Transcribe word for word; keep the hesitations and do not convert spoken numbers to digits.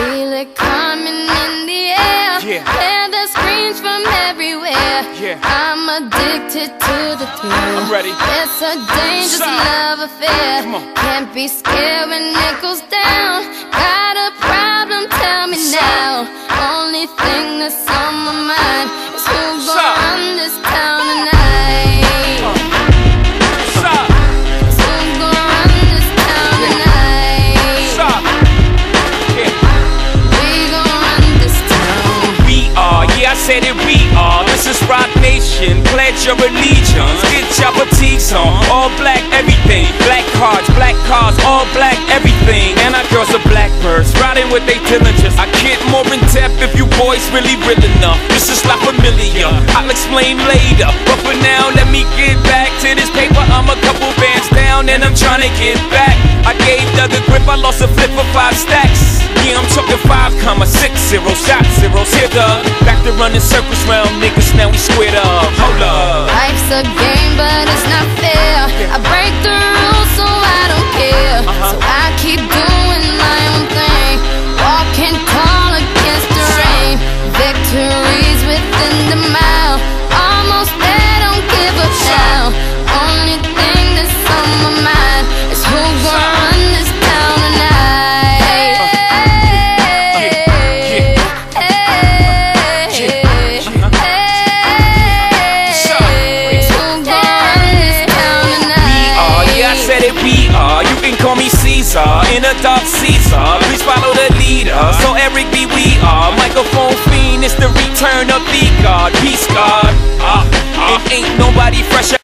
Feel it coming in the air. Yeah. Hear the screams from everywhere. Yeah. I'm addicted to the thrill. I'm ready. It's a dangerous Stop. love affair. Come on. Can't be scared when it goes down. Got a problem? Tell me Stop. now. Only thing that's on my mind is who's Stop. gonna run this town tonight. Uh. Stop. Is who's gonna run this town tonight? Stop. Yeah. We gon' run this town. We are, yeah, I said it, we are. This is Rock Nation, pledge your allegiance. Get your fatigues on, all black everything. Black cards, black cars, all black everything. And our girls are blackbirds, riding with they diligence. I get more in depth if you boys really real enough. This is La Familia, I'll explain later. But for now, let me get back to this paper. I'm a couple bands down and I'm trying to get back. I gave Doug a grip, I lost a flip for five stacks. Yeah, I'm talking five comma six zero shot zeros here, Doug. Back to running circles round niggas, now we squared up. Hold up. Life's a game, but it's not fair. I break the rules, so I don't care. Uh-huh. So I keep doing my own thing, walking tall against the rain. Victories within the mile, almost there, don't give up now. Only thing that's on my mind is who's gonna run this town tonight. We are, you can call me Caesar, in a dark Caesar. Please follow the leader. So Eric B, we are microphone fiend. It's the return of the God, peace God. Uh, uh, it ain't nobody fresher